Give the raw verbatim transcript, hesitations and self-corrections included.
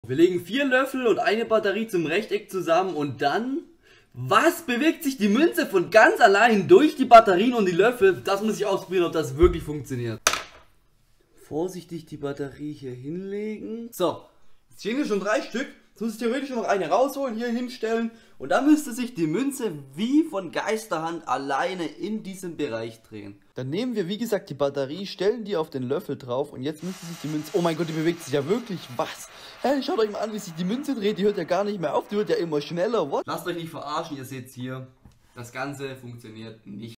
Wir legen vier Löffel und eine Batterie zum Rechteck zusammen und dann... Was? Bewegt sich die Münze von ganz allein durch die Batterien und die Löffel? Das muss ich ausprobieren, ob das wirklich funktioniert. Vorsichtig die Batterie hier hinlegen. So, jetzt stehen hier schon drei Stück. Jetzt muss ich theoretisch noch eine rausholen, hier hinstellen. Und dann müsste sich die Münze wie von Geisterhand alleine in diesem Bereich drehen. Dann nehmen wir wie gesagt die Batterie, stellen die auf den Löffel drauf und jetzt müsste sich die Münze... Oh mein Gott, die bewegt sich ja wirklich. Was? Hey, schaut euch mal an, wie sich die Münze dreht. Die hört ja gar nicht mehr auf, die wird ja immer schneller. What? Lasst euch nicht verarschen, ihr seht hier, das Ganze funktioniert nicht.